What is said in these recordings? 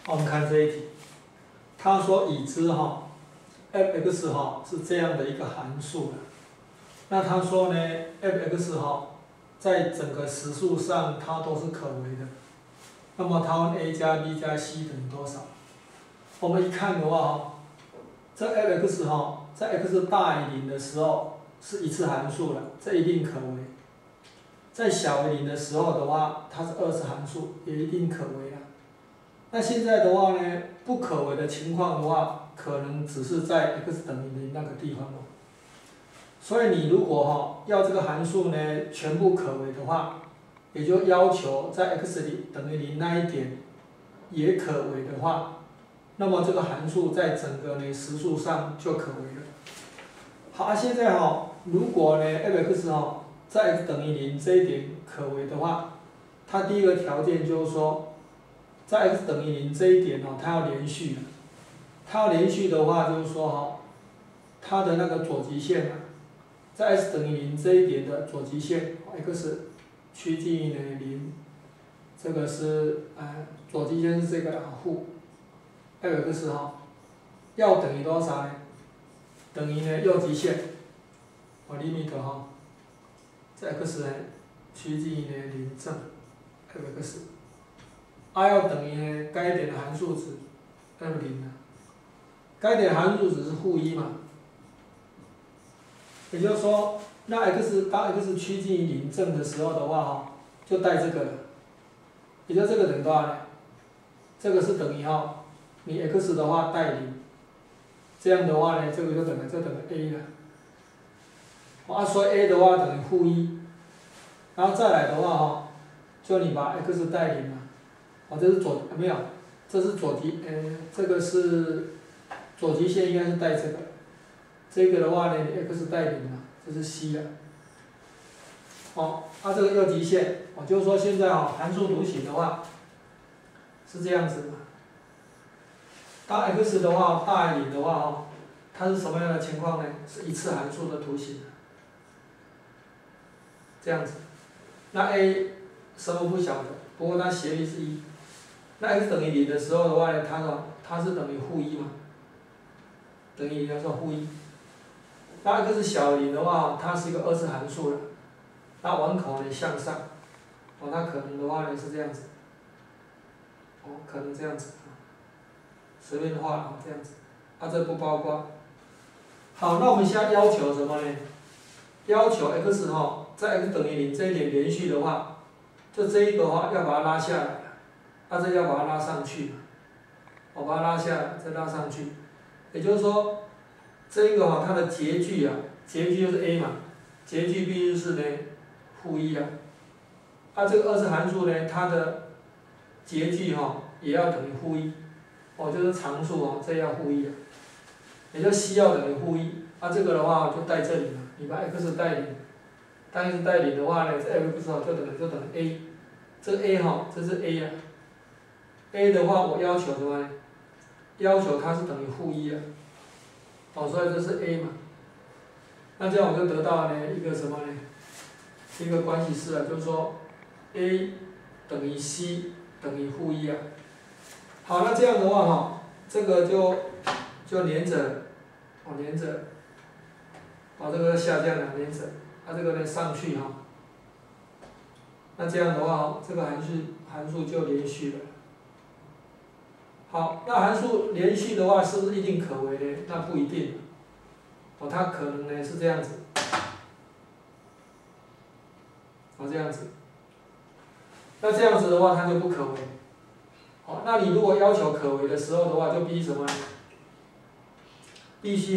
我们看这一题，他说已知f(x) 是这样的一个函数。那他说呢 f(x) 在整个实数上它都是可为的。那么他问 a 加 b 加 c 等于多少？我们一看的话这 f(x) 在 x 大于0的时候是一次函数了，这一定可为。在小于0的时候的话，它是二次函数，也一定可为了。那现在的话呢，不可为的情况的话，可能只是在 x 等于0那个地方哦。所以你如果要这个函数呢全部可为的话，也就要求在 x 等于0那一点也可为的话，那么这个函数在整个呢实数上就可为了。好，现在如果呢 f(x) 在 x 等于0这一点可为的话，它第一个条件就是说，在 x 等于0这一点它要连续的。它要连续的话，就是说它的那个左极线在 x 等于0这一点的左极线 x 趋近于0，这个是左极线是这个负 f(x) 要等于多少呢？等于呢右极线limit 在 x 趋近于0正 f(x) 要等于呢该点的函数值 f0该点函数值是-1嘛，也就是说，那 当 x 趋近于0正的时候的话就带这个了，也就这个等于多少呢？这个是等于你 x 的话带0，这样的话呢，这个就等于a 了。所以 a 的话等于-1，然后再来的话就你把 x 带0嘛，这是没有，这是这个是左极线应该是带这个，这个的话呢，你 x 带0嘛，这是 c 了。这个右极线，就是说现在函数图形的话是这样子的。当 x 的话大于0的话它是什么样的情况呢？是一次函数的图形。这样子，那 a 什么不晓得，不过它斜率是1。那 x 等于0的时候的话呢，它是等于-1嘛，等于0的时候-1。那 x 小于0的话，它是一个二次函数了。那往口呢向上，那可能的话呢是这样子，可能这样子，随便画这样子，这不包括。好，那我们现在要求什么呢？要求 x 在 x 等于0这一点连续的话，就这一个要把它拉下来，这要把它拉上去，我把它拉下来，再拉上去，也就是说，这一个它的截距截距就是 a 嘛，截距必须是呢-1啊。这个二次函数呢，它的截距也要等于-1，就是常数这要-1啊，也就 c 要等于-1，这个的话就带这里嘛，你把 x 带0。当 x 带0的话呢，这 f(x) 就等于 a， 这个 a 这是 a 啊 ，a 的话我要求什么呢？要求它是等于-1啊，所以这是 a 嘛。那这样我就得到呢一个什么呢？一个关系式就是说 a 等于 c 等于-1啊。好，那这样的话这个就连着，连着，这个下降了，连着。这个呢上去那这样的话这个函数就连续了。好，那函数连续的话是不是一定可为呢？那不一定。它可能呢是这样子，这样子。那这样子的话它就不可为。那你如果要求可为的时候的话，就必须什么呢？必须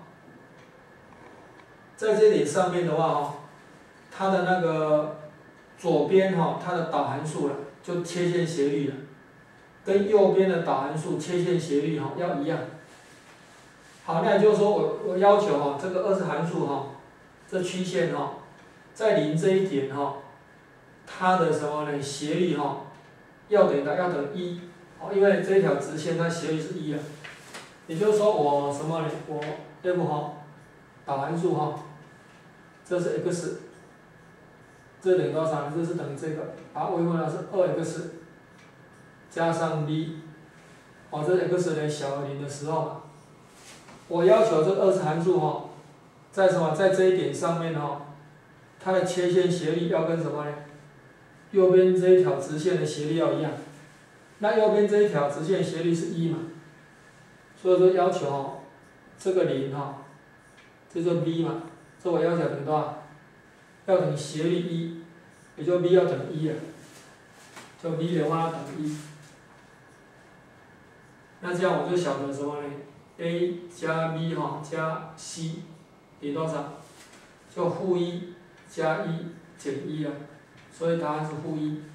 在这点上面的话它的那个左边它的导函数就切线斜率跟右边的导函数切线斜率要一样。好，那也就是说我要求这个二次函数这曲线在0这一点它的什么呢？斜率要等于1，因为这一条直线它斜率是1啊。也就是说我什么呢？我 f 导函数这是 x， 这等于多少呢？这是等于这个，微分的是2x 加上 b 哦，这 x 呢小于0的时候嘛，我要求这二次函数在什么，在这一点上面它的切线斜率要跟什么呢？右边这一条直线的斜率要一样。那右边这一条直线斜率是1嘛，所以说要求这个0这就 b 嘛，这我要求等于多少？要等于斜率1，也就 b 要等于1了，就 b 的话要等于1。那这样我就晓得什么呢 ？a 加 b 加 c 等于多少？就-1加1减1了，所以答案是-1。